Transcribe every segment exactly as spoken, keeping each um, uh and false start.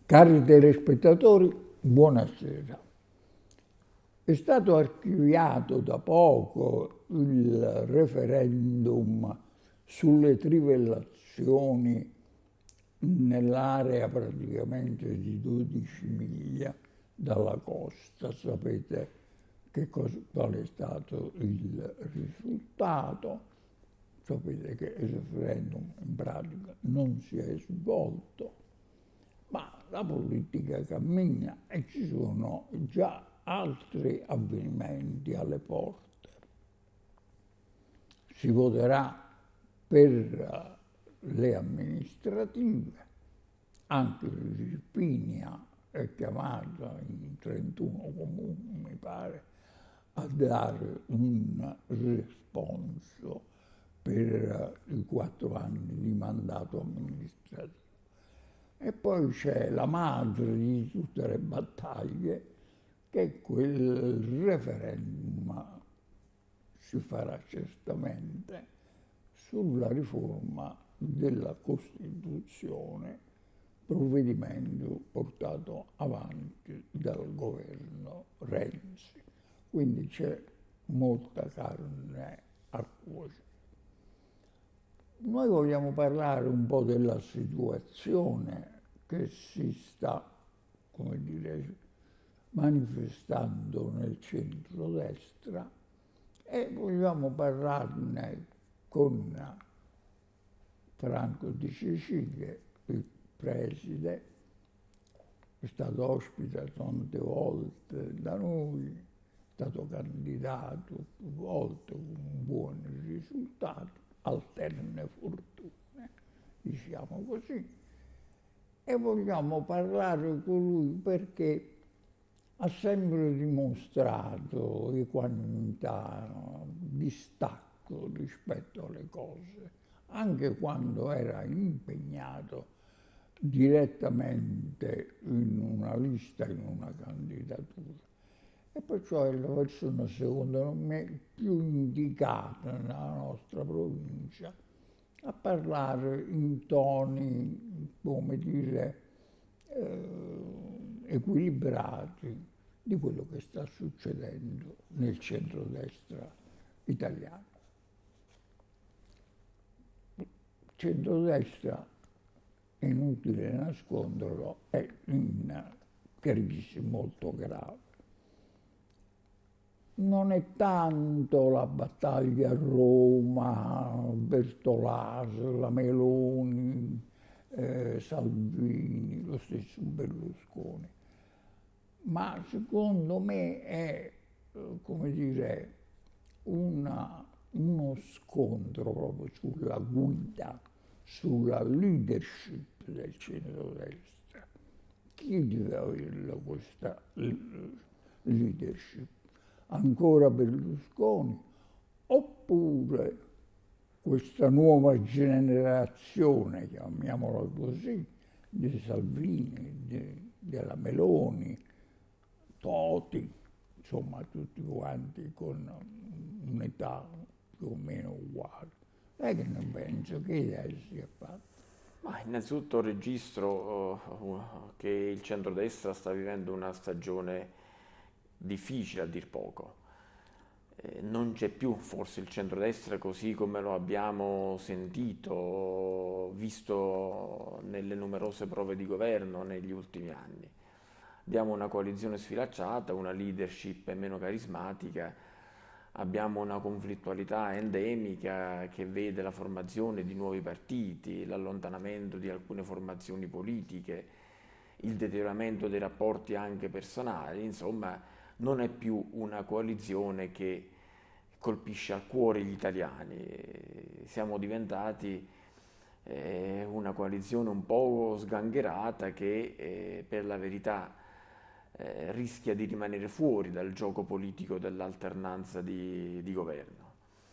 Cari telespettatori, buonasera. È stato archiviato da poco il referendum sulle trivellazioni nell'area praticamente di dodici miglia dalla costa. Sapete che cosa, qual è stato il risultato? Sapete che il referendum in pratica non si è svolto, ma la politica cammina e ci sono già altri avvenimenti alle porte. Si voterà per le amministrative, anche l'Irpinia è chiamata in trentuno comuni, mi pare, a dare un responso per i quattro anni di mandato amministrativo. E poi c'è la madre di tutte le battaglie, che è quel referendum si farà certamente sulla riforma della Costituzione, provvedimento portato avanti dal governo Renzi. Quindi c'è molta carne a cuocere. Noi vogliamo parlare un po' della situazione che si sta, come dire, manifestando nel centrodestra e vogliamo parlarne con Franco Di Cecilie, il preside, è stato ospite tante volte da noi, è stato candidato più volte con buoni risultati, alterne fortune, diciamo così, e vogliamo parlare con lui perché ha sempre dimostrato equanimità, distacco rispetto alle cose, anche quando era impegnato direttamente in una lista, in una candidatura. E perciò è la persona, secondo me, più indicata nella nostra provincia a parlare in toni, come dire, eh, equilibrati di quello che sta succedendo nel centrodestra italiano. Il centrodestra, è inutile nasconderlo, è in crisi molto grave. Non è tanto la battaglia a Roma, Bertolaso, la Meloni, eh, Salvini, lo stesso Berlusconi, ma secondo me è, come dire, una, uno scontro proprio sulla guida, sulla leadership del centrodestra. Chi deve avere questa leadership? Ancora Berlusconi, oppure questa nuova generazione, chiamiamola così, di Salvini, di, della Meloni, Toti, insomma tutti quanti con un'età più o meno uguale. Lei che ne penso? Che idea si è fatta? Ma innanzitutto registro uh, che il centrodestra sta vivendo una stagione difficile a dir poco. Eh, non c'è più forse il centrodestra così come lo abbiamo sentito, visto nelle numerose prove di governo negli ultimi anni. Abbiamo una coalizione sfilacciata, una leadership meno carismatica, abbiamo una conflittualità endemica che vede la formazione di nuovi partiti, l'allontanamento di alcune formazioni politiche, il deterioramento dei rapporti anche personali, insomma non è più una coalizione che colpisce al cuore gli italiani. Siamo diventati eh, una coalizione un po' sgangherata che eh, per la verità eh, rischia di rimanere fuori dal gioco politico dell'alternanza di, di governo.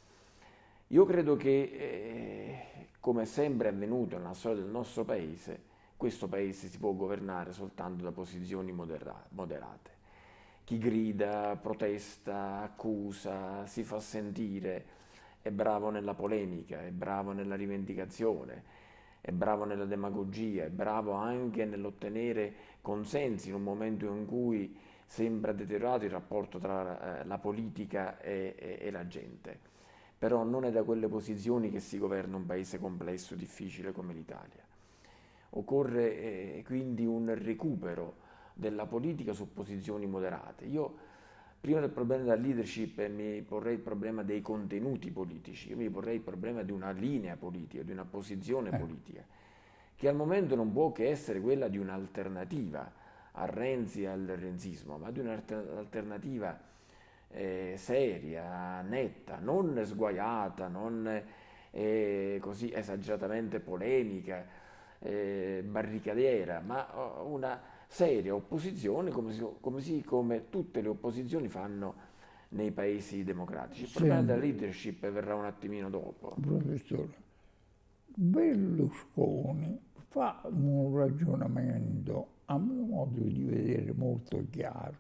Io credo che, eh, come sempre è avvenuto nella storia del nostro paese, questo paese si può governare soltanto da posizioni modera- moderate. Chi grida, protesta, accusa, si fa sentire, è bravo nella polemica, è bravo nella rivendicazione, è bravo nella demagogia, è bravo anche nell'ottenere consensi in un momento in cui sembra deteriorato il rapporto tra eh, la politica e, e- e la gente. Però non è da quelle posizioni che si governa un paese complesso e difficile come l'Italia. Occorre eh, quindi un recupero della politica su posizioni moderate. Io prima del problema della leadership eh, mi porrei il problema dei contenuti politici, io mi porrei il problema di una linea politica, di una posizione Eh, politica, che al momento non può che essere quella di un'alternativa a Renzi e al renzismo, ma di un'alternativa eh, seria, netta, non sguaiata, non eh, così esageratamente polemica, eh, barricadiera, ma oh, una seria opposizione come, si- come, si- come tutte le opposizioni fanno nei paesi democratici. Il problema della senti, leadership verrà un attimino dopo. professore, Berlusconi fa un ragionamento, a mio modo di vedere, molto chiaro.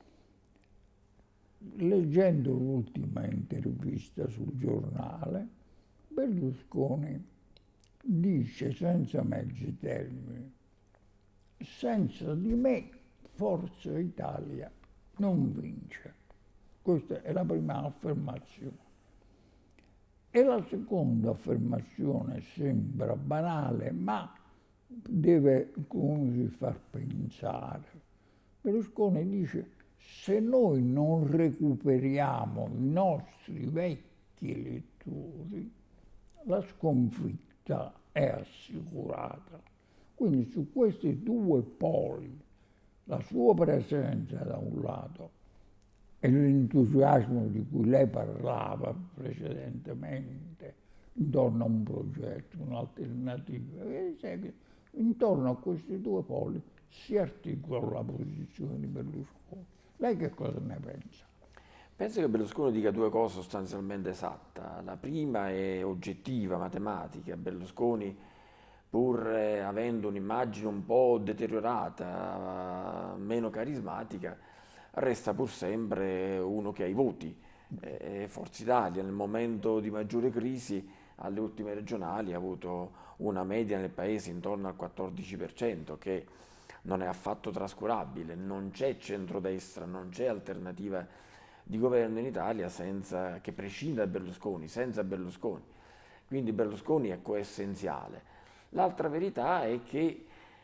Leggendo l'ultima intervista sul giornale, Berlusconi dice senza mezzi termini: senza di me Forza Italia non vince. Questa è la prima affermazione. E la seconda affermazione sembra banale, ma deve come far pensare. Berlusconi dice: se noi non recuperiamo i nostri vecchi elettori, la sconfitta è assicurata. Quindi su questi due poli, la sua presenza da un lato e l'entusiasmo di cui lei parlava precedentemente intorno a un progetto, un'alternativa, intorno a questi due poli si articola la posizione di Berlusconi. Lei che cosa ne pensa? Penso che Berlusconi dica due cose sostanzialmente esatte. La prima è oggettiva, matematica. Berlusconi, pur eh, avendo un'immagine un po' deteriorata, meno carismatica, resta pur sempre uno che ha i voti. Eh, Forza Italia nel momento di maggiore crisi alle ultime regionali ha avuto una media nel paese intorno al quattordici per cento, che non è affatto trascurabile. Non c'è centrodestra, non c'è alternativa di governo in Italia senza, che prescinda da Berlusconi, senza Berlusconi. Quindi Berlusconi è coessenziale. L'altra verità è che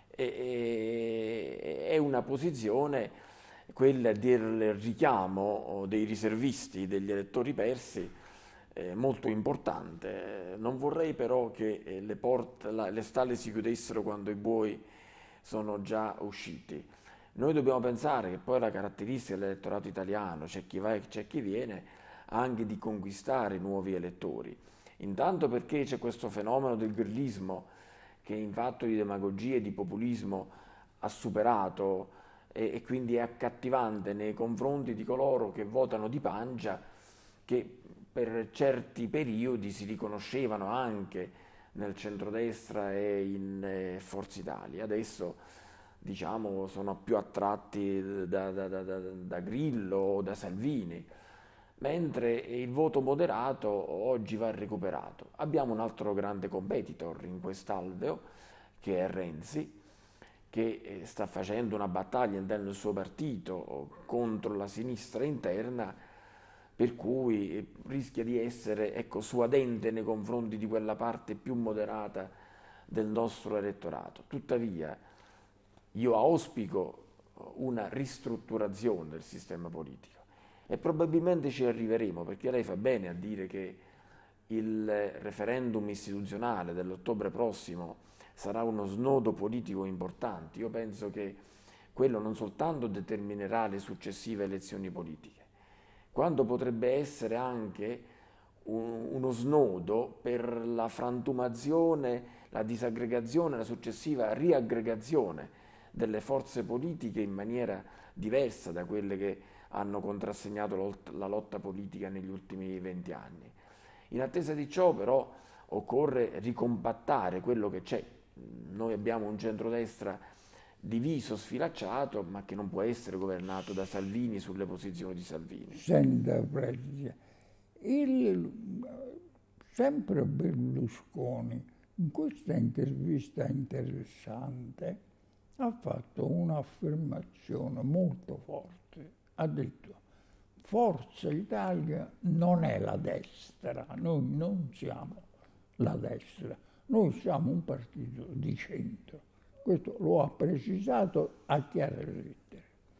è, è una posizione, quella del richiamo dei riservisti, degli elettori persi, eh, molto importante. Non vorrei però che eh, le, porte, la- le stalle si chiudessero quando i buoi sono già usciti. Noi dobbiamo pensare che poi la caratteristica dell'elettorato italiano, c'è chi va e c'è chi viene, anche di conquistare nuovi elettori. Intanto perché c'è questo fenomeno del grillismo che in fatto di demagogia e di populismo ha superato e, e quindi è accattivante nei confronti di coloro che votano di pancia, che per certi periodi si riconoscevano anche nel centrodestra e in eh, Forza Italia. Adesso diciamo sono più attratti da, da, da, da, da Grillo o da Salvini, mentre il voto moderato oggi va recuperato. Abbiamo un altro grande competitor in quest'alveo, che è Renzi, che eh, sta facendo una battaglia interna del suo partito contro la sinistra interna, per cui eh, rischia di essere, ecco, suadente nei confronti di quella parte più moderata del nostro elettorato. Tuttavia, io auspico una ristrutturazione del sistema politico e probabilmente ci arriveremo, perché lei fa bene a dire che il referendum istituzionale dell'ottobre prossimo sarà uno snodo politico importante. Io penso che quello non soltanto determinerà le successive elezioni politiche, quanto potrebbe essere anche un- uno snodo per la frantumazione, la disaggregazione, la successiva riaggregazione delle forze politiche in maniera diversa da quelle che hanno contrassegnato lot- la lotta politica negli ultimi venti anni. In attesa di ciò, però, occorre ricompattare quello che c'è. Noi abbiamo un centrodestra diviso, sfilacciato, ma che non può essere governato da Salvini sulle posizioni di Salvini. Senta, Presidente, il, sempre Berlusconi in questa intervista interessante ha fatto un'affermazione molto forte. Ha detto: Forza Italia non è la destra, noi non siamo la destra, noi siamo un partito di centro. Questo lo ha precisato a chiare lettere.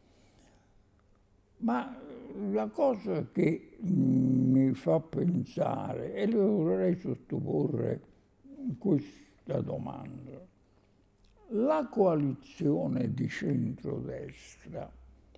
Ma la cosa che mi fa pensare, e le vorrei sottoporre questa domanda: la coalizione di centrodestra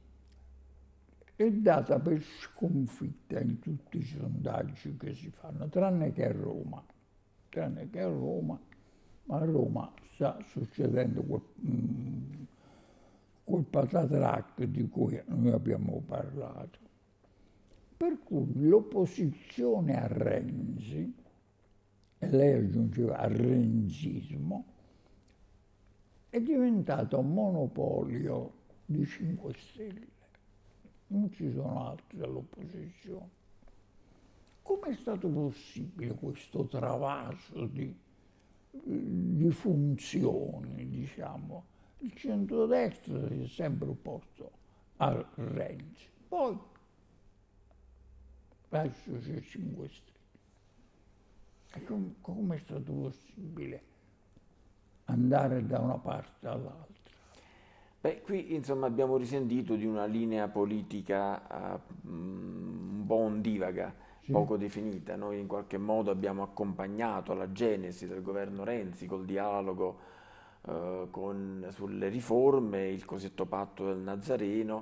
è data per sconfitta in tutti i sondaggi che si fanno, tranne che a Roma, tranne che a Roma, ma a Roma sta succedendo quel, mm, quel patatrac di cui noi abbiamo parlato. Per cui l'opposizione a Renzi, e lei aggiungeva al renzismo, è diventato un monopolio di cinque Stelle. Non ci sono altri dall'opposizione. Come è stato possibile questo travaso di, di funzioni, diciamo? Il centrodestra si è sempre opposto a Renzi. Poi adesso c'è cinque Stelle. E com- come è stato possibile andare da una parte all'altra? Beh, qui insomma abbiamo risentito di una linea politica eh, un po' ondivaga, Sì. poco definita. Noi in qualche modo abbiamo accompagnato la genesi del governo Renzi col dialogo eh, con- sulle riforme, il cosiddetto patto del Nazareno,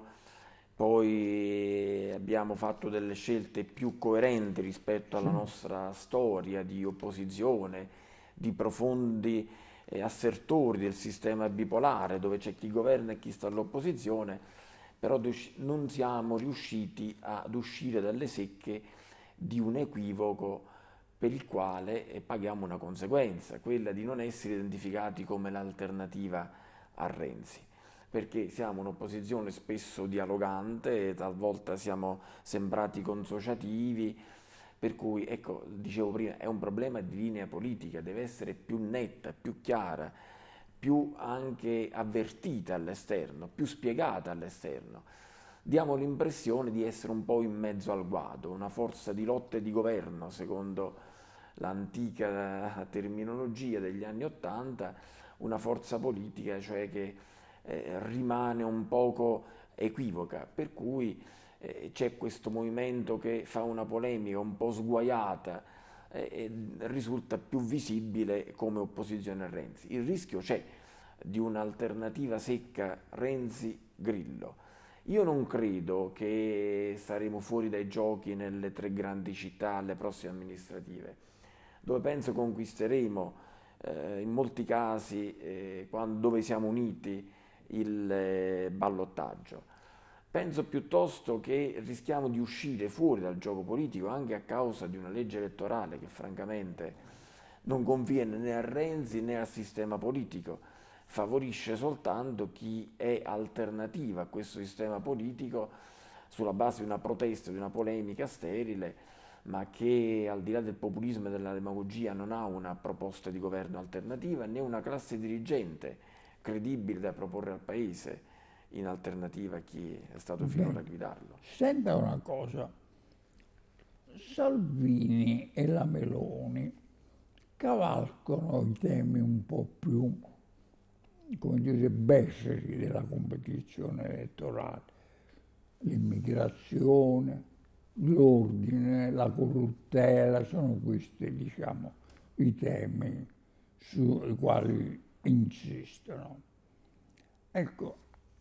poi abbiamo fatto delle scelte più coerenti rispetto alla Sì. nostra storia di opposizione, di profondi eh, assertori del sistema bipolare, dove c'è chi governa e chi sta all'opposizione, però dus- non siamo riusciti ad uscire dalle secche di un equivoco per il quale eh, paghiamo una conseguenza, quella di non essere identificati come l'alternativa a Renzi, perché siamo un'opposizione spesso dialogante, talvolta siamo sembrati consociativi, per cui, ecco, dicevo prima, è un problema di linea politica, deve essere più netta, più chiara, più anche avvertita all'esterno, più spiegata all'esterno. Diamo l'impressione di essere un po' in mezzo al guado, una forza di lotta e di governo, secondo l'antica terminologia degli anni Ottanta, una forza politica, cioè che eh, rimane un poco equivoca, per cui eh, c'è questo movimento che fa una polemica un po' sguaiata eh, e risulta più visibile come opposizione a Renzi. Il rischio c'è di un'alternativa secca Renzi-Grillo. Io non credo che saremo fuori dai giochi nelle tre grandi città alle prossime amministrative, dove penso conquisteremo eh, in molti casi eh, quando, dove siamo uniti il eh, ballottaggio. Penso piuttosto che rischiamo di uscire fuori dal gioco politico anche a causa di una legge elettorale che francamente non conviene né a Renzi né al sistema politico, favorisce soltanto chi è alternativa a questo sistema politico sulla base di una protesta, di una polemica sterile, ma che al di là del populismo e della demagogia non ha una proposta di governo alternativa né una classe dirigente credibile da proporre al Paese in alternativa a chi è stato finora a Bene, guidarlo. senta una cosa, Salvini e la Meloni cavalcano i temi un po' più, come dire, beceri della competizione elettorale: l'immigrazione, l'ordine, la corruttela, sono questi, diciamo, i temi sui quali insistono. Ecco,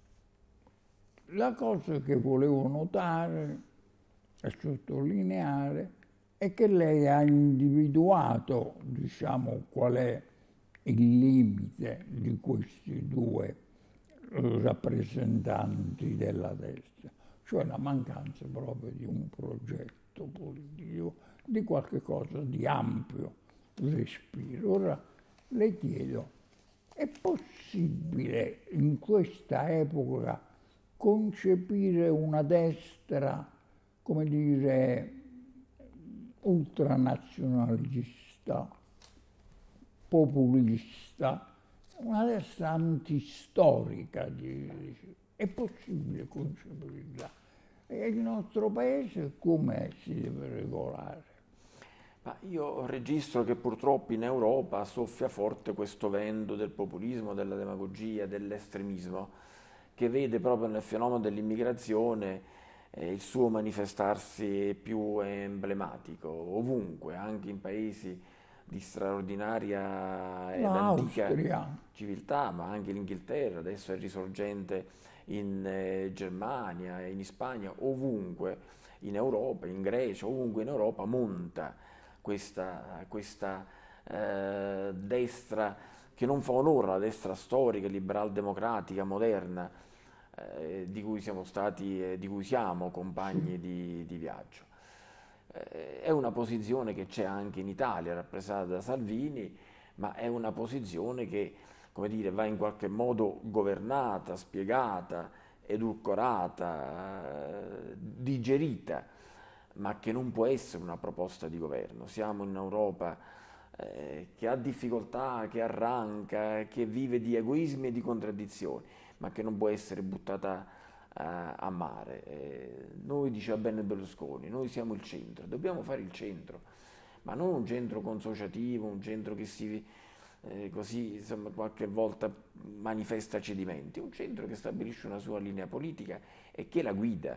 la cosa che volevo notare e sottolineare è che lei ha individuato, diciamo, qual è il limite di questi due eh, rappresentanti della destra, cioè la mancanza proprio di un progetto politico, di qualche cosa di ampio respiro. Ora le chiedo: è possibile in questa epoca concepire una destra, come dire, ultranazionalista? populista, una destra antistorica. È possibile concepirla? E il nostro paese come si deve regolare? Ma io registro che purtroppo in Europa soffia forte questo vento del populismo, della demagogia, dell'estremismo, che vede proprio nel fenomeno dell'immigrazione eh, il suo manifestarsi più emblematico, ovunque, anche in paesi di straordinaria ed antica L'Austria, civiltà, ma anche l'Inghilterra, adesso è risorgente in eh, Germania, in Spagna, ovunque in Europa, in Grecia, ovunque in Europa monta questa, questa eh, destra che non fa onore alla destra storica, liberal-democratica, moderna, eh, di cui siamo stati, eh, di cui siamo compagni di, di viaggio. Eh, è una posizione che c'è anche in Italia, rappresentata da Salvini, ma è una posizione che, come dire, va in qualche modo governata, spiegata, edulcorata, eh, digerita, ma che non può essere una proposta di governo. Siamo in Europa eh, che ha difficoltà, che arranca, che vive di egoismi e di contraddizioni, ma che non può essere buttata eh, a mare. Eh, noi, diceva bene Berlusconi, noi siamo il centro, dobbiamo fare il centro, ma non un centro consociativo, un centro che si eh, così insomma, qualche volta manifesta cedimenti, un centro che stabilisce una sua linea politica e che la guida.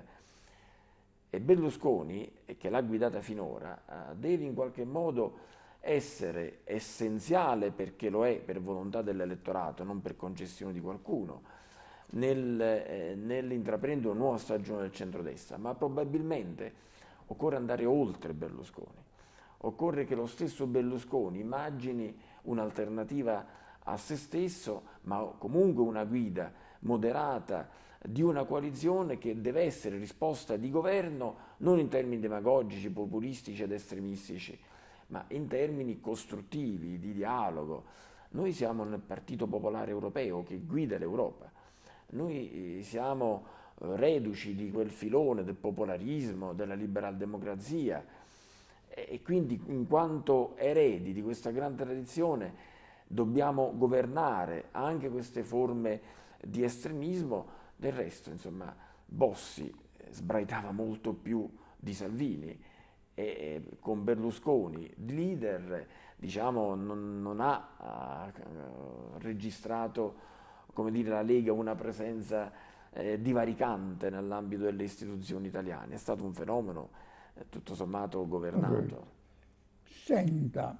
E Berlusconi, che l'ha guidata finora, eh, deve in qualche modo essere essenziale, perché lo è per volontà dell'elettorato, non per concessione di qualcuno, nel, eh, nell'intraprendere una nuova stagione del centrodestra, ma probabilmente occorre andare oltre Berlusconi. Occorre che lo stesso Berlusconi immagini un'alternativa a se stesso, ma comunque una guida moderata di una coalizione che deve essere risposta di governo non in termini demagogici, populistici ed estremistici, ma in termini costruttivi, di dialogo. Noi siamo nel Partito Popolare Europeo che guida l'Europa. Noi siamo reduci di quel filone del popolarismo, della liberal-democrazia, e quindi in quanto eredi di questa grande tradizione dobbiamo governare anche queste forme di estremismo. Del resto, insomma, Bossi sbraitava molto più di Salvini e con Berlusconi leader, diciamo, non, non ha uh, registrato, come dire, la Lega una presenza eh, divaricante nell'ambito delle istituzioni italiane. È stato un fenomeno eh, tutto sommato governato. senta,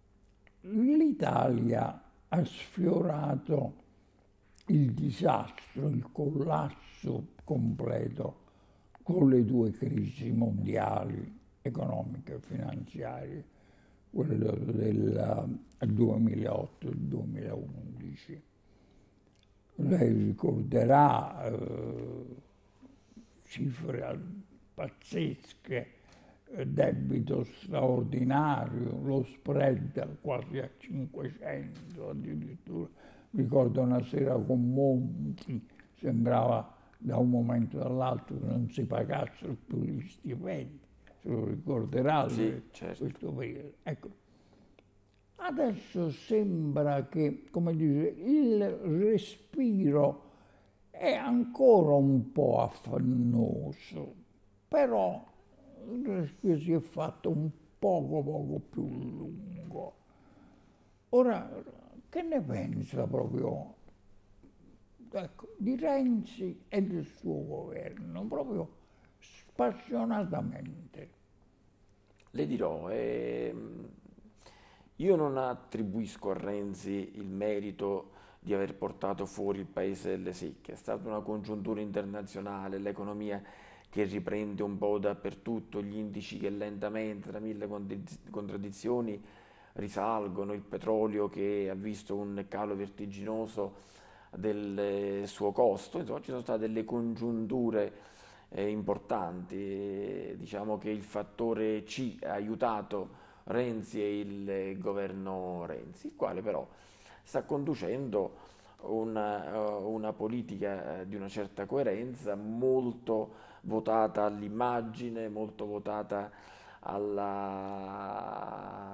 l'Italia ha sfiorato il disastro, il collasso completo con le due crisi mondiali, economiche e finanziarie, quello del duemilaotto e il duemilaundici. Lei ricorderà eh, cifre pazzesche, debito straordinario, lo spread quasi a cinquecento addirittura. Ricordo una sera con Monti, sembrava da un momento all'altro che non si pagassero più gli stipendi, se lo ricorderà Sì, certo. questo periodo. Ecco. Adesso sembra che, come dire, il respiro è ancora un po' affannoso, però il respiro si è fatto un poco poco più lungo. Ora, che ne pensa proprio, ecco, di Renzi e del suo governo, proprio spassionatamente? Le dirò, ehm, io non attribuisco a Renzi il merito di aver portato fuori il paese dalle secche. È stata una congiuntura internazionale, l'economia che riprende un po' dappertutto, gli indici che lentamente, tra mille contraddizioni, risalgono, il petrolio che ha visto un calo vertiginoso del suo costo. Insomma, ci sono state delle congiunture eh, importanti. E diciamo che il fattore C ha aiutato Renzi e il governo Renzi, il quale però sta conducendo una, una politica di una certa coerenza, molto votata all'immagine, molto votata alla,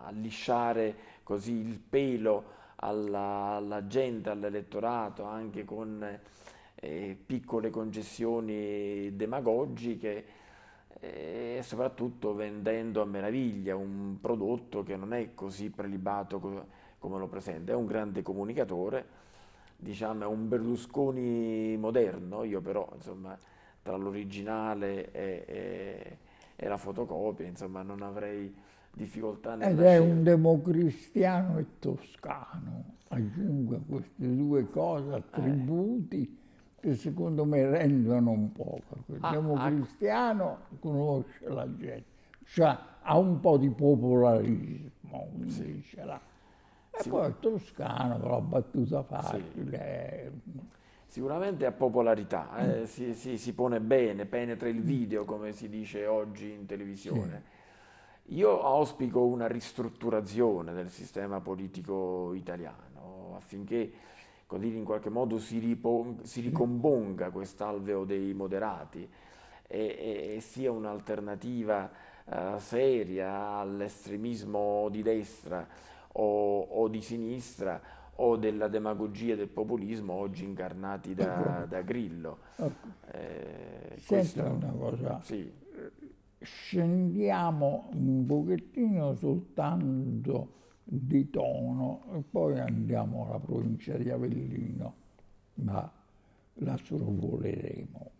a lisciare così il pelo alla, alla gente, all'elettorato, anche con eh, piccole concessioni demagogiche e soprattutto vendendo a meraviglia un prodotto che non è così prelibato co- come lo presenta, è un grande comunicatore, diciamo è un Berlusconi moderno, io però insomma tra l'originale e, e- e la fotocopia insomma non avrei difficoltà Ed nella è un scelta. democristiano e toscano. Aggiungo a queste due cose Eh, attributi che secondo me rendono un po'. Perché il ah, ah, democristiano conosce la gente, cioè ha un po' di popolarismo, sì, quindi ce l'ha. E poi sicur- il toscano, con la battuta sì. facile. Sicuramente ha popolarità, eh, si, si- si pone bene, penetra il video, come si dice oggi in Sì, televisione. Io auspico una ristrutturazione del sistema politico italiano affinché così in qualche modo si, ripo- si sì. ricomponga quest'alveo dei moderati e, e- e sia un'alternativa eh, seria all'estremismo di destra o, o di sinistra o della demagogia e del populismo oggi incarnati da, da Grillo. Ecco, Eh, senta questo una cosa, sì, scendiamo un pochettino soltanto di tono e poi andiamo alla provincia di Avellino, ma la sorvoleremo.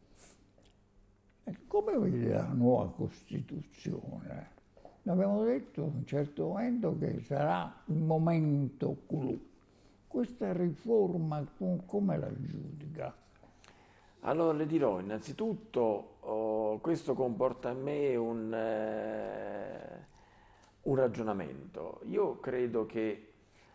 E come vede la nuova Costituzione? Abbiamo detto a un certo momento che sarà il momento clou. Questa riforma com- come la giudica? allora le dirò innanzitutto, oh, questo comporta in me un, eh, un ragionamento. Io credo che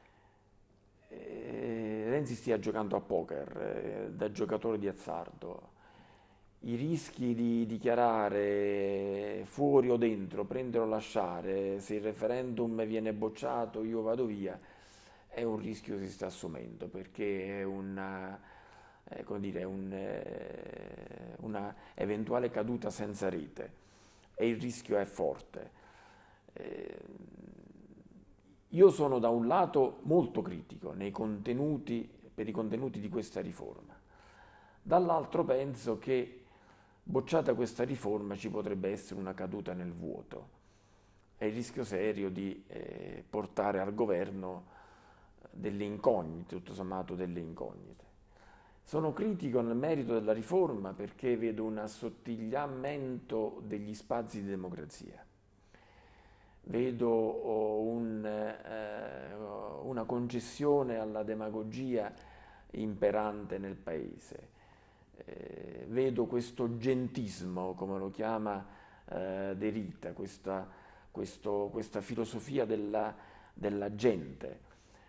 eh, Renzi stia giocando a poker, eh, da giocatore di azzardo. I rischi di dichiarare fuori o dentro, prendere o lasciare, se il referendum viene bocciato io vado via, è un rischio che si sta assumendo perché è una, eh, come dire, un, eh, una eventuale caduta senza rete e il rischio è forte. Eh, io sono da un lato molto critico nei contenuti, per i contenuti di questa riforma, dall'altro penso che bocciata questa riforma ci potrebbe essere una caduta nel vuoto e il rischio serio di eh, portare al governo delle incognite, tutto sommato delle incognite. Sono critico nel merito della riforma perché vedo un assottigliamento degli spazi di democrazia. Vedo oh, un, eh, una concessione alla demagogia imperante nel paese. Eh, vedo questo gentismo, come lo chiama eh, De Rita, questa, questo- questa filosofia della, della gente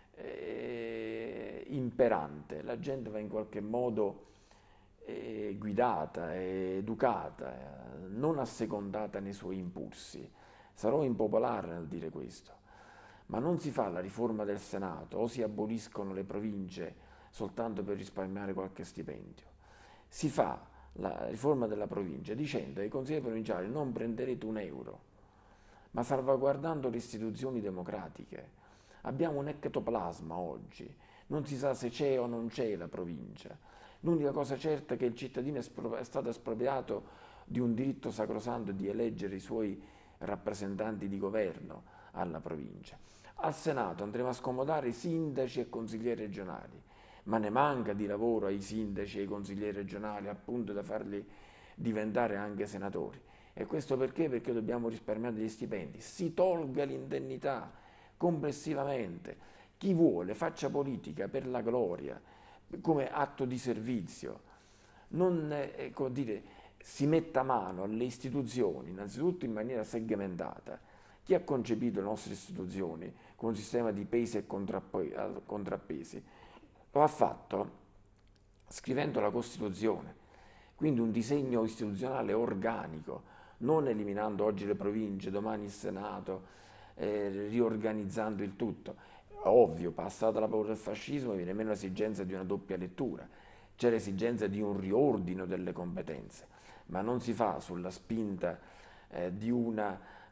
eh, imperante. La gente va in qualche modo eh, guidata, eh, educata, eh, non assecondata nei suoi impulsi. Sarò impopolare nel dire questo, ma non si fa la riforma del Senato o si aboliscono le province soltanto per risparmiare qualche stipendio. Si fa la riforma della provincia dicendo ai consiglieri provinciali non prenderete un euro, ma salvaguardando le istituzioni democratiche. Abbiamo un ectoplasma oggi, non si sa se c'è o non c'è la provincia. L'unica cosa certa è che il cittadino è, espro- è stato espropriato di un diritto sacrosanto di eleggere i suoi rappresentanti di governo alla provincia. Al Senato andremo a scomodare sindaci e consiglieri regionali, ma ne manca di lavoro ai sindaci e ai consiglieri regionali, appunto da farli diventare anche senatori. E questo perché? Perché dobbiamo risparmiare degli stipendi. Si tolga l'indennità complessivamente. Chi vuole faccia politica per la gloria, come atto di servizio. Non, eh, come dire, si metta mano alle istituzioni, innanzitutto in maniera segmentata. Chi ha concepito le nostre istituzioni con un sistema di pesi e contrappo- contrappesi? Lo ha fatto scrivendo la Costituzione, quindi un disegno istituzionale organico, non eliminando oggi le province, domani il Senato, eh, riorganizzando il tutto. Ovvio, passata la paura del fascismo viene meno l'esigenza di una doppia lettura, c'è l'esigenza di un riordino delle competenze, ma non si fa sulla spinta eh, di una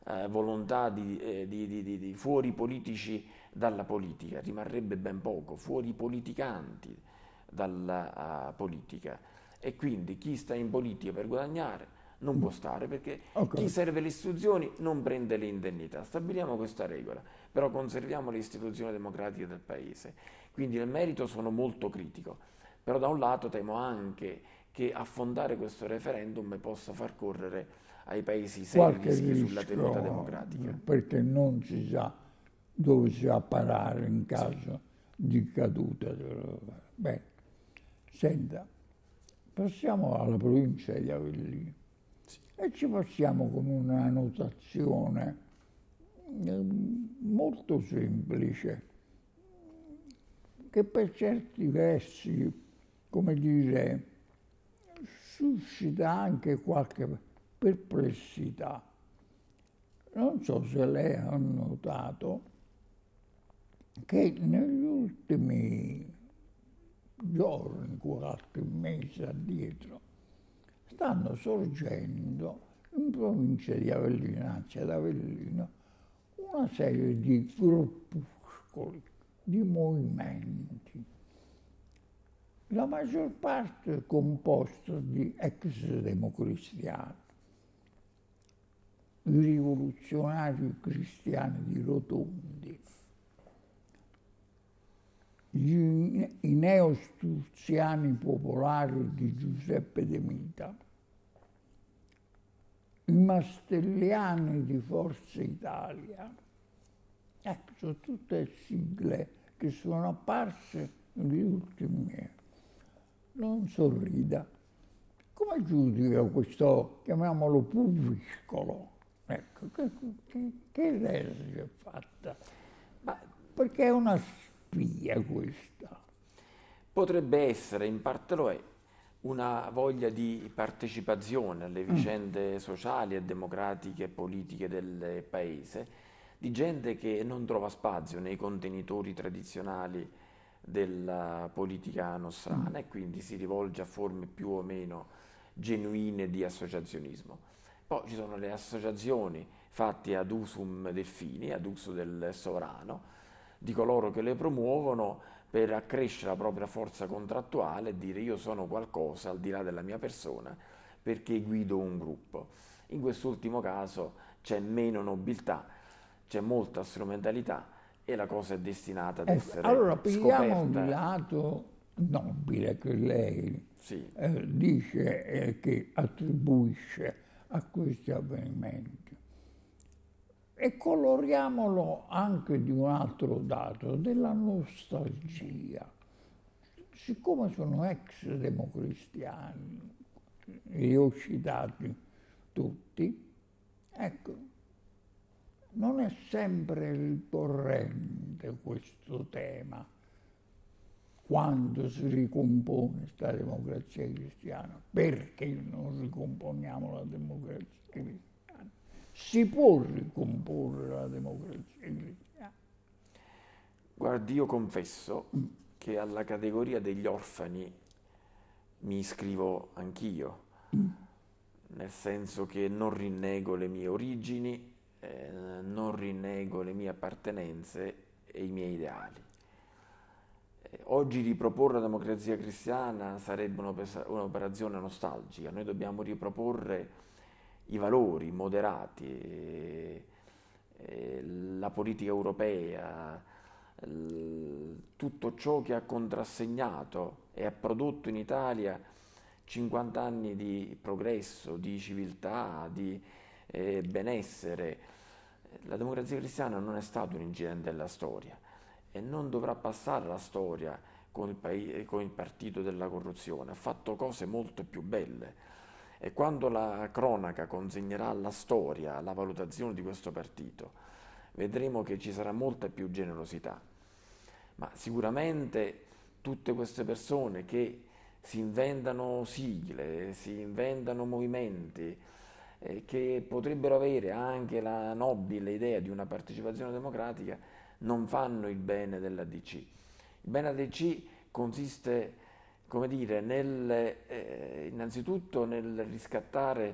eh, volontà di, eh, di, di, di, di fuori politici dalla politica, rimarrebbe ben poco, fuori politicanti dalla uh, politica. E quindi chi sta in politica per guadagnare non può stare, perché chi Ok. serve le istituzioni non prende le indennità. Stabiliamo questa regola, però conserviamo le istituzioni democratiche del Paese. Quindi nel merito sono molto critico, però da un lato temo anche che affondare questo referendum possa far correre ai paesi seri Qualche rischi sulla tenuta rischio, democratica. perché non si sa dove si va a parare in Sì. caso di caduta. Beh, senta, passiamo alla provincia di Avellino e ci passiamo con una notazione eh, molto semplice, che per certi versi, come dire, suscita anche qualche perplessità. Non so se lei ha notato che negli ultimi giorni, qualche mese addietro, stanno sorgendo in provincia di Avellino, anzi ad Avellino, una serie di gruppuscoli, di movimenti, la maggior parte composta di ex democristiani, i rivoluzionari cristiani di Rotondi, gli, i neostruziani popolari di Giuseppe De Mita, i mastelliani di Forza Italia. Ecco, sono tutte sigle che sono apparse negli ultimi mesi. Non sorrida. Come giudica questo, chiamiamolo, pulviscolo? Ecco, che, che, che resa si è fatta? Ma Perché è una spia questa. potrebbe essere, in parte lo è, una voglia di partecipazione alle vicende sociali e democratiche e politiche del paese, di gente che non trova spazio nei contenitori tradizionali della politica nostrana e quindi si rivolge a forme più o meno genuine di associazionismo. Poi ci sono le associazioni fatte ad usum delfini, ad uso del sovrano, di coloro che le promuovono per accrescere la propria forza contrattuale e dire io sono qualcosa al di là della mia persona perché guido un gruppo. In quest'ultimo caso c'è meno nobiltà, c'è molta strumentalità e la cosa è destinata ad Ecco, essere allora pigliamo il scoperta. lato nobile che lei Sì, eh, dice e che attribuisce a questi avvenimenti. E coloriamolo anche di un altro dato, della nostalgia. Siccome sono ex democristiani, li ho citati tutti, ecco, non è sempre ricorrente questo tema quando si ricompone questa democrazia cristiana. Perché non ricomponiamo la democrazia cristiana? Si può ricomporre la democrazia cristiana. guardi, io confesso che alla categoria degli orfani mi iscrivo anch'io, nel senso che non rinnego le mie origini, eh, non rinnego le mie appartenenze e i miei ideali. Eh, Oggi riproporre la democrazia cristiana sarebbe un'opesa- un'operazione nostalgica, noi dobbiamo riproporre i valori moderati, eh, eh, la politica europea, l- tutto ciò che ha contrassegnato e ha prodotto in Italia cinquanta anni di progresso, di civiltà, di eh, benessere. La democrazia cristiana non è stato un incidente della storia e non dovrà passare la storia con il, pai- con il partito della corruzione, ha fatto cose molto più belle. E quando la cronaca consegnerà alla storia la valutazione di questo partito, vedremo che ci sarà molta più generosità. Ma sicuramente tutte queste persone che si inventano sigle, si inventano movimenti, eh, che potrebbero avere anche la nobile idea di una partecipazione democratica, non fanno il bene dell'A D C. Il bene dell'A D C consiste, come dire, nel, eh, innanzitutto nel riscattare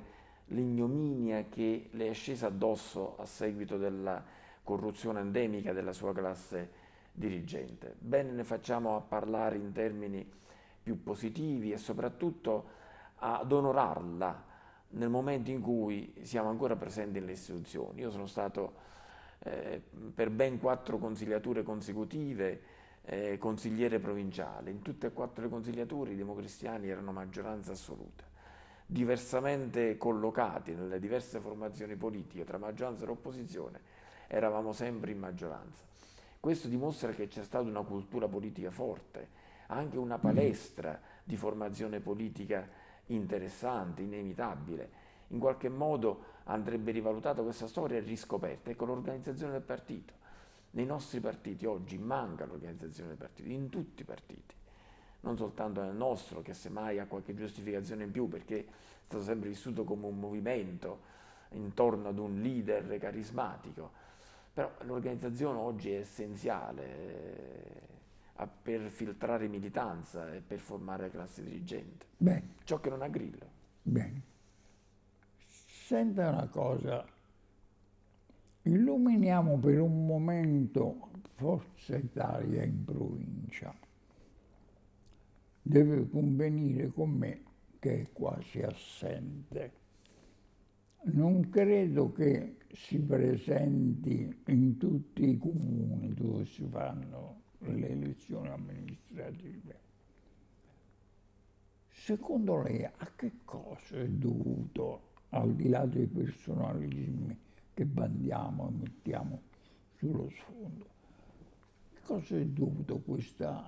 l'ignominia che le è scesa addosso a seguito della corruzione endemica della sua classe dirigente. Bene ne facciamo a parlare in termini più positivi e soprattutto ad onorarla nel momento in cui siamo ancora presenti nelle istituzioni. Io sono stato eh, per ben quattro consigliature consecutive eh, consigliere provinciale. In tutte e quattro le consigliature i democristiani erano maggioranza assoluta. Diversamente collocati nelle diverse formazioni politiche tra maggioranza e opposizione, eravamo sempre in maggioranza. Questo dimostra che c'è stata una cultura politica forte, anche una palestra di formazione politica interessante, inimitabile. In qualche modo andrebbe rivalutata questa storia e riscoperta. Ecco l'organizzazione del partito. Nei nostri partiti oggi manca l'organizzazione del partito, in tutti i partiti, non soltanto nel nostro, che semmai ha qualche giustificazione in più perché è stato sempre vissuto come un movimento intorno ad un leader carismatico, però l'organizzazione oggi è essenziale eh, per filtrare militanza e per formare classe dirigente. Bene, Ciò che non ha Grillo. bene. Senta una cosa, illuminiamo per un momento Forza Italia in provincia. Deve convenire con me che è quasi assente. Non credo che si presenti in tutti i comuni dove si fanno le elezioni amministrative. Secondo lei a che cosa è dovuto, al di là dei personalismi che bandiamo e mettiamo sullo sfondo, che cosa è dovuto questa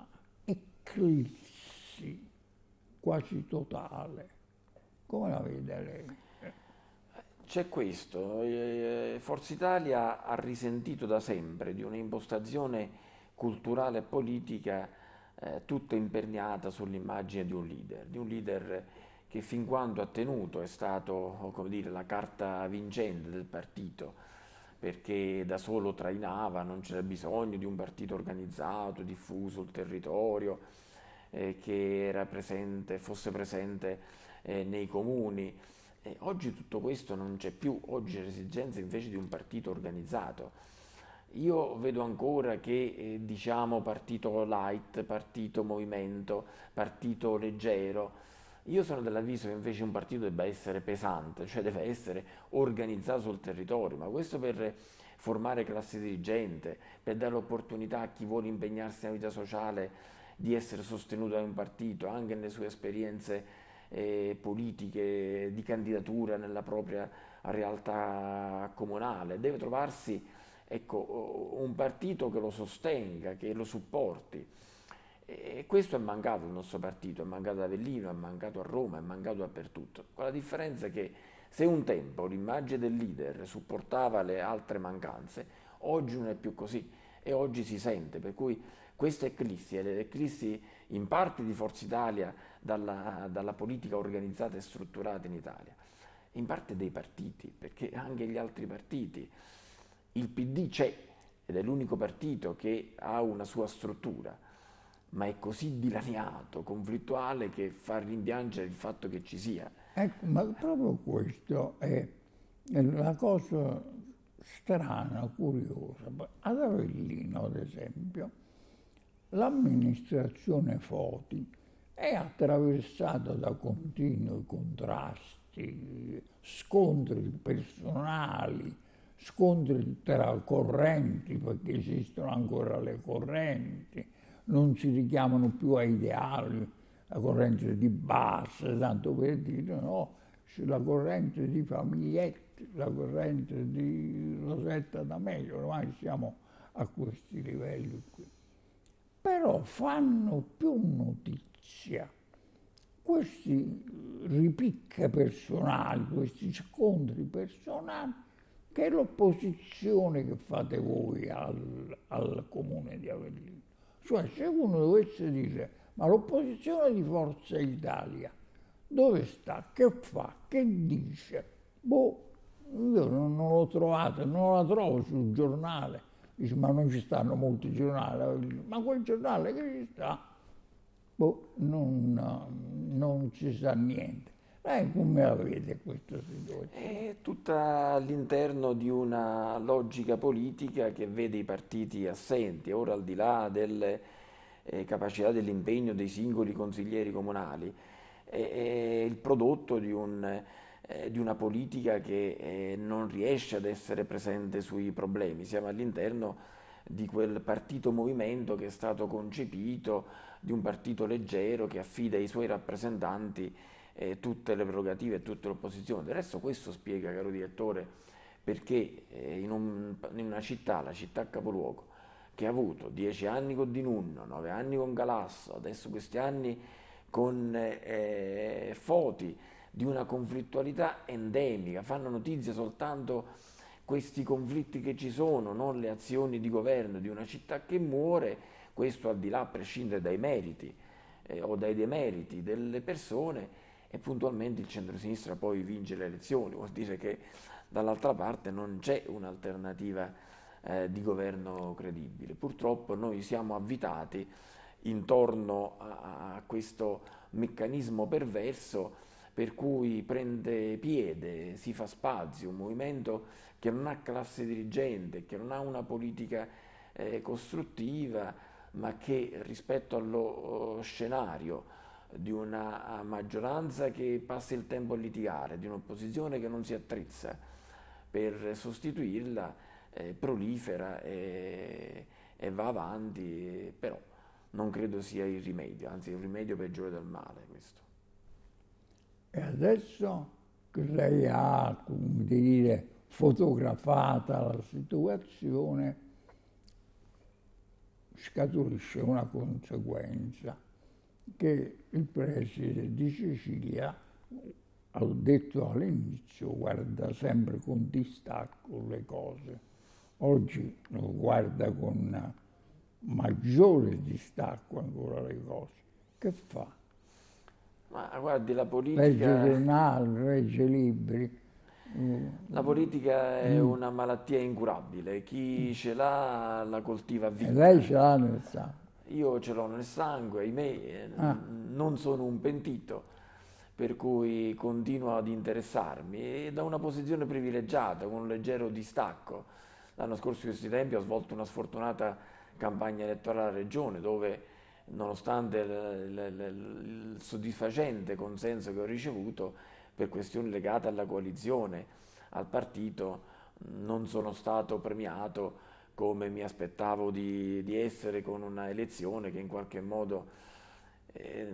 eclissi quasi totale? Come la vede lei? C'è questo, eh, Forza Italia ha risentito da sempre di un'impostazione culturale e politica eh, tutta imperniata sull'immagine di un leader, di un leader che fin quando ha tenuto è stato, come dire, la carta vincente del partito, perché da solo trainava, non c'era bisogno di un partito organizzato, diffuso sul territorio, eh, che era presente, fosse presente eh, nei comuni. E oggi tutto questo non c'è più, oggi c'è l'esigenza invece di un partito organizzato. Io vedo ancora che eh, diciamo partito light, partito movimento, partito leggero. Io sono dell'avviso che invece un partito debba essere pesante, cioè deve essere organizzato sul territorio, ma questo per formare classe dirigente, per dare l'opportunità a chi vuole impegnarsi nella vita sociale di essere sostenuto da un partito, anche nelle sue esperienze eh, politiche, di candidatura nella propria realtà comunale. Deve trovarsi, ecco, un partito che lo sostenga, che lo supporti. E questo è mancato al nostro partito, è mancato ad Avellino, è mancato a Roma, è mancato dappertutto. Con la differenza che se un tempo l'immagine del leader supportava le altre mancanze, oggi non è più così e oggi si sente, per cui questa eclissi, è l'eclissi in parte di Forza Italia dalla, dalla politica organizzata e strutturata in Italia, in parte dei partiti, perché anche gli altri partiti, il P D c'è ed è l'unico partito che ha una sua struttura, ma è così dilaniato, conflittuale, che fa rimpiangere il fatto che ci sia. Ecco, ma proprio questo è è la cosa strana, curiosa. Ad Avellino, ad esempio, l'amministrazione Foti è attraversata da continui contrasti, scontri personali, scontri tra correnti, perché esistono ancora le correnti, non si richiamano più a ideali, la corrente di base, tanto per dire, no, la corrente di Famiglietti, la corrente di Rosetta D'Amelio, ormai siamo a questi livelli qui. Però fanno più notizia questi ripicche personali, questi scontri personali, che è l'opposizione che fate voi al, al comune di Avellino. Cioè, se uno dovesse dire, ma l'opposizione di Forza Italia dove sta? Che fa? Che dice? Boh, io non, non l'ho trovata, non la trovo sul giornale. Dice, ma non ci stanno molti giornali. Ma quel giornale che ci sta? Boh, non, non ci sa niente. Eh, come la vede questa situazione? È tutta all'interno di una logica politica che vede i partiti assenti, ora al di là delle eh, capacità dell'impegno dei singoli consiglieri comunali, è, è il prodotto di un, eh, di una politica che eh, non riesce ad essere presente sui problemi. Siamo all'interno di quel partito movimento che è stato concepito, di un partito leggero che affida ai suoi rappresentanti eh, tutte le prerogative e tutte le opposizioni. Del resto questo spiega, caro direttore, perché eh, in, un- in una città, la città capoluogo, che ha avuto dieci anni con Di Nunno, nove anni con Galasso, adesso questi anni con eh, Foti, di una conflittualità endemica, fanno notizia soltanto questi conflitti che ci sono, non le azioni di governo di una città che muore, questo al di là, a prescindere dai meriti eh, o dai demeriti delle persone, e puntualmente il centrosinistra poi vince le elezioni, vuol dire che dall'altra parte non c'è un'alternativa eh, di governo credibile. Purtroppo noi siamo avvitati intorno a, a questo meccanismo perverso per cui prende piede, si fa spazio, un movimento che non ha classe dirigente, che non ha una politica eh, costruttiva, ma che rispetto allo oh, scenario di una maggioranza che passa il tempo a litigare, di un'opposizione che non si attrezza per sostituirla, eh, prolifera e, e va avanti, però non credo sia il rimedio, anzi è un rimedio peggiore del male questo. E adesso che lei ha, come dire, fotografata la situazione, scaturisce una conseguenza che il preside di Sicilia, ho detto all'inizio, guarda sempre con distacco le cose. Oggi lo guarda con maggiore distacco ancora le cose. Che fa? Ma guardi, la Legge politica, giornali, legge libri. Mm, la politica è mm. una malattia incurabile, chi ce l'ha la coltiva a E lei vita. ce l'ha nel sangue. Io ce l'ho nel sangue, ahimè, eh, Ah, non sono un pentito, per cui continuo ad interessarmi e da una posizione privilegiata, con un leggero distacco. L'anno scorso in questi tempi ho svolto una sfortunata campagna elettorale a Regione dove, nonostante il, il- il- il soddisfacente consenso che ho ricevuto per questioni legate alla coalizione, al partito, non sono stato premiato come mi aspettavo di, di essere con una elezione che in qualche modo eh,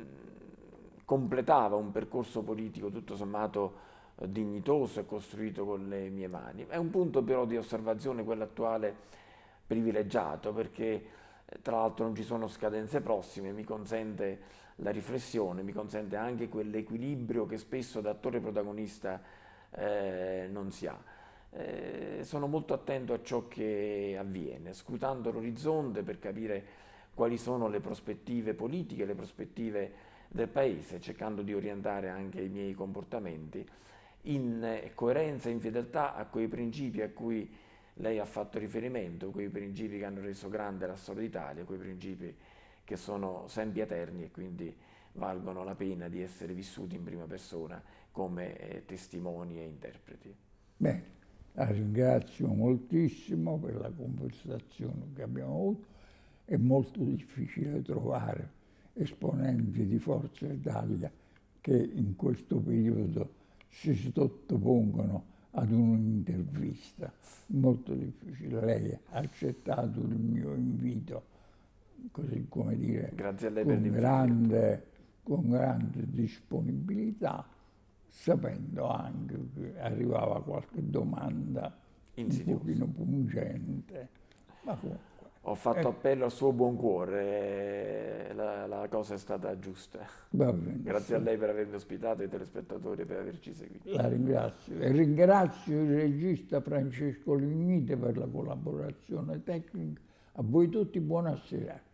completava un percorso politico tutto sommato eh, dignitoso e costruito con le mie mani. È un punto però di osservazione quello attuale privilegiato perché eh, tra l'altro non ci sono scadenze prossime, mi consente la riflessione, mi consente anche quell'equilibrio che spesso da attore protagonista eh, non si ha. Eh, sono molto attento a ciò che avviene, scrutando l'orizzonte per capire quali sono le prospettive politiche, le prospettive del Paese, cercando di orientare anche i miei comportamenti in eh, coerenza e in fedeltà a quei principi a cui lei ha fatto riferimento, quei principi che hanno reso grande la storia d'Italia, quei principi che sono sempiterni e quindi valgono la pena di essere vissuti in prima persona come eh, testimoni e interpreti. beh, la ringrazio moltissimo per la conversazione che abbiamo avuto. È molto difficile trovare esponenti di Forza Italia che in questo periodo si sottopongono ad un'intervista. Molto difficile. Lei ha accettato il mio invito, così come dire, Grazie a lei per con l'invito, direttore. grande, con grande disponibilità, sapendo anche che arrivava qualche domanda un Insidioso. pochino pungente, ma comunque. Ho fatto eh, appello al suo buon cuore, e la, la cosa è stata giusta. Va bene, Grazie a lei per avermi ospitato e ai telespettatori per averci seguito. la ringrazio. E ringrazio il regista Francesco Lignite per la collaborazione tecnica. A voi tutti buonasera.